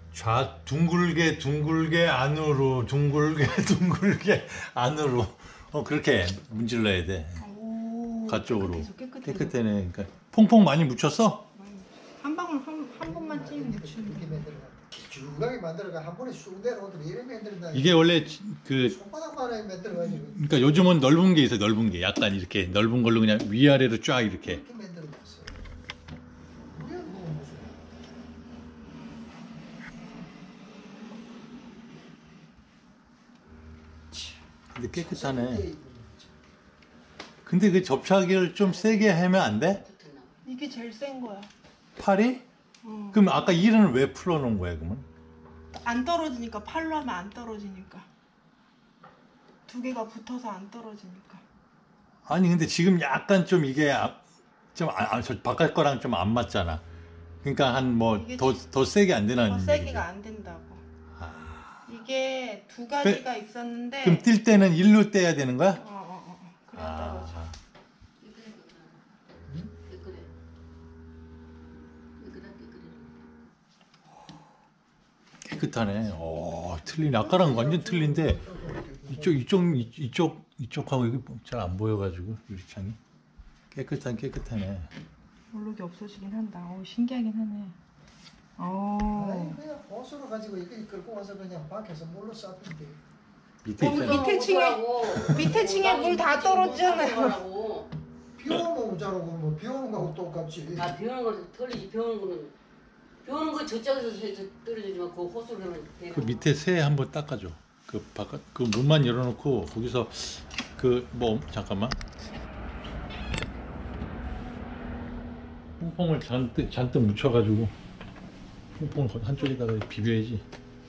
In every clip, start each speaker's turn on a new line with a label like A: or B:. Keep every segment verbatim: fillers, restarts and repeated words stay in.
A: 좌 둥글게 둥글게 안으로 둥글게 둥글게 안으로 어 그렇게 문질러야 돼.
B: 오,
A: 가쪽으로.
B: 깨끗해져, 깨끗해져.
A: 깨끗해네. 그러니까 퐁퐁 많이 묻혔어?
B: 한 방울 한, 한 번만 찌면
C: 이렇게
B: 묻히면 돼.
C: 만들어가 길쭉하게 만들어가 한 번에 쑥 내려오더니 이렇게 만들다.
A: 이게 원래 그
C: 손바닥만하게 만들어가지고
A: 그러니까 요즘은 넓은 게 있어요. 넓은 게 약간 이렇게 넓은 걸로 그냥 위아래로 쫙 이렇게.
C: 이렇게 만들어놨어. 그게 뭐 무슨
A: 근데 깨끗하네. 근데 그 접착을 좀 세게 하면 안 돼?
B: 이게 제일 센 거야.
A: 팔이?
B: 어.
A: 그럼 아까 일은 왜 풀어놓은 거야 그러면?
B: 안 떨어지니까 팔로 하면 안 떨어지니까. 두 개가 붙어서 안 떨어지니까.
A: 아니 근데 지금 약간 좀 이게 좀저 바깥 거랑 좀 안 맞잖아. 그러니까 한 뭐
B: 이게
A: 더 더 세게 안 되나?
B: 더 세게가 안 된다고.
A: 아,
B: 이게 두 가지가 있었는데.
A: 그럼 뛸 때는 일로 떼야 되는 거야?
B: 어, 어, 어. 그래야 떨어져.
A: 아, 깨끗하네. 오, 틀리네. 아까랑 완전 틀린데 이쪽 이쪽 이쪽 이쪽하고 이게 잘 안 보여가지고 유리창이 깨끗한 깨끗하네.
B: 볼록이 없어지긴 한다. 오, 신기하긴 하네. 오.
C: 아니 그냥 호수로 가지고 이렇게 끌고 와서 그냥 밖에서 물로 쌌면 돼.
A: 밑에
B: 어,
A: 있잖아.
B: 밑에 층에 밑에 층에 물 다 떨어지잖아요.
C: 비 오면 오자라고 뭐 비 오는 거하고 똑같지.
D: 아, 비 오는 거 털리지. 비 오는 거는 비 오는 거 저쪽에서 저- 떨어지지만 그 호수로 하면 되나?
A: 그 밑에 새 한번 닦아줘. 그 바깥 그 문만 열어놓고 거기서 그 뭐 잠깐만. 퐁퐁을 잔뜩 잔뜩 묻혀가지고 퐁퐁 한쪽에다가 비벼야지.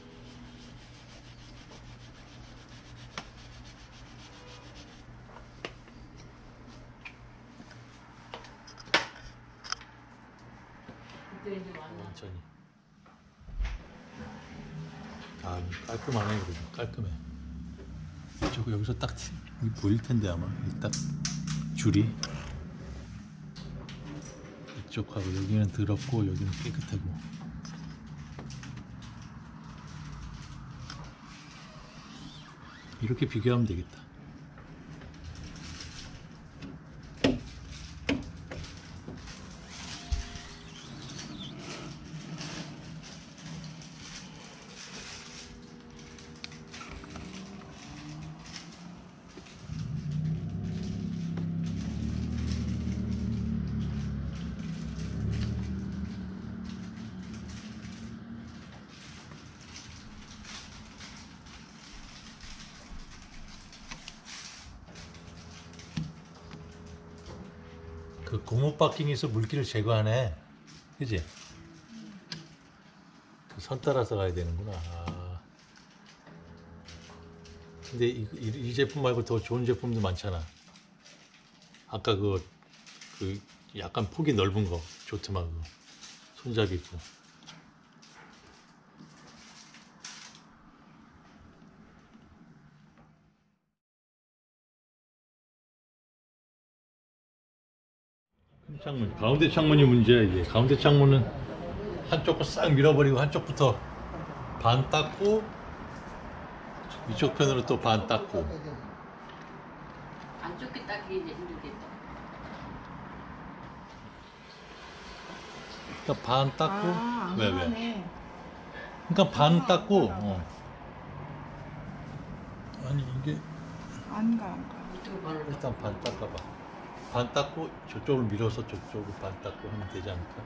D: 그때 이제 만나.
A: 천천히. 아 깔끔하네 그래도 깔끔해. 저거 여기서 딱 보일 텐데 아마 이 딱 줄이 이쪽하고 여기는 더럽고 여기는 깨끗하고. 이렇게 비교하면 되겠다. 그 고무 바킹에서 물기를 제거하네. 그지? 그 선 따라서 가야 되는구나. 아. 근데 이, 이, 이 제품 말고 더 좋은 제품도 많잖아. 아까 그, 그 약간 폭이 넓은 거 좋더만 그거. 손잡이 있고. 창문, 가운데 창문이 문제야 이게. 가운데 창문은 한쪽 거 싹 밀어버리고 한쪽부터 반 닦고 이쪽 편으로 또 반 닦고.
D: 안쪽 게 닦기 이제 힘들겠다.
A: 그러니까 반 닦고.
B: 아,
A: 왜 왜?
B: 하네.
A: 그러니까 반 닦고. 어. 아니 이게
B: 안 가, 안 가.
D: 이쪽으로 바로
A: 일단 반 닦아봐. 반 닦고 저쪽을 밀어서 저쪽을 반 닦고 하면 되지 않을까?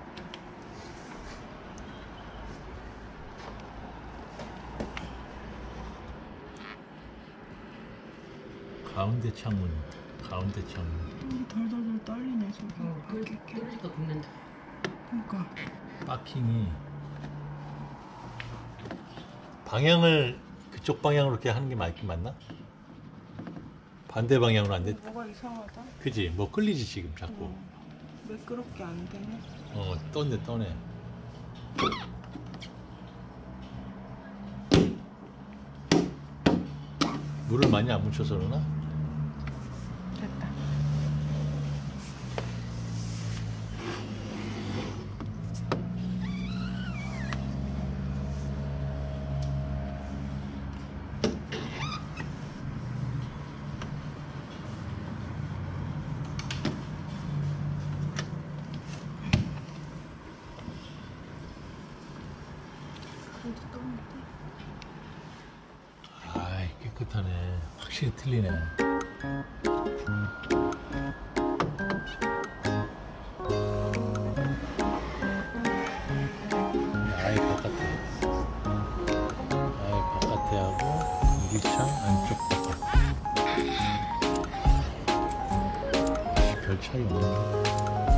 A: 가운데 창문, 가운데 창문.
B: 여기 덜덜덜 떨리네 저기.
D: 어, 그
B: 이렇게, 이렇게.
D: 떨어질까 붙는다.
B: 그러니까.
A: 파킹이 방향을 그쪽 방향으로 이렇게 하는 게 맞긴 맞나? 반대 방향으로 안 돼?
B: 뭐가 이상하다.
A: 그지? 뭐 끌리지 지금 자꾸.
B: 어, 매끄럽게 안 되네.
A: 어 떠네 떠네. 물을 많이 안 묻혀서 그러나?
B: 됐다.
A: 깨끗하네. 확실히 틀리네. 아예 바깥에. 아예 바깥에 하고 유리창 안쪽 바깥. 별 차이 없네.